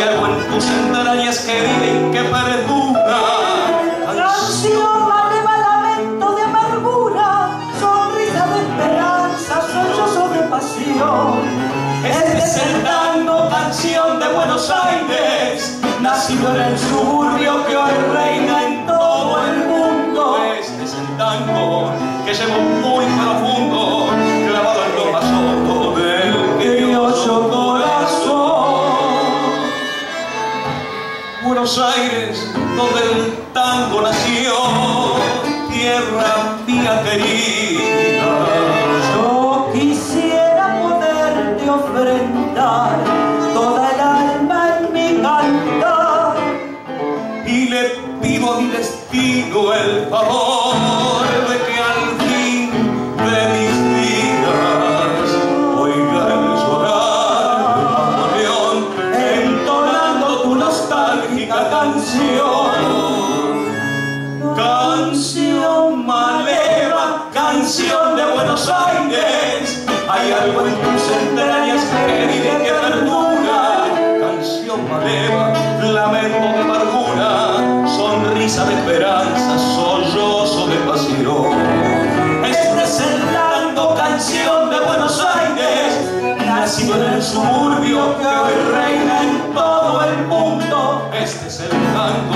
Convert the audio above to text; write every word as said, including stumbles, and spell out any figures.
algo en tus entrañas que vive y que perdura. Canción, maleva, lamento de amargura, sonrisa de esperanza, sollozo de pasión. Este es el tango, canción de Buenos Aires, nacido en el suburbio que hoy reina en todo el mundo. Este es el tango que llevo muy profundo, clavado en lo más hondo del criollo corazón. Buenos Aires, donde el tango nació, tierra mía querida. Yo quisiera poderte ofrendar toda el alma en mi cantar, y le pido a mi destino el favor de que al fin de mis días oiga el llorar de Napoleón, entonando tu nostálgica canción. Canción maleva, canción de Buenos Aires, hay algo en tus entrañas que vive, que perdura. Canción maleva, lamento de amargura, sonrisa de esperanza, sollozo de pasión. Este es el tango, canción de Buenos Aires, nacido en el suburbio que hoy reina en todo el mundo. Este es el tango,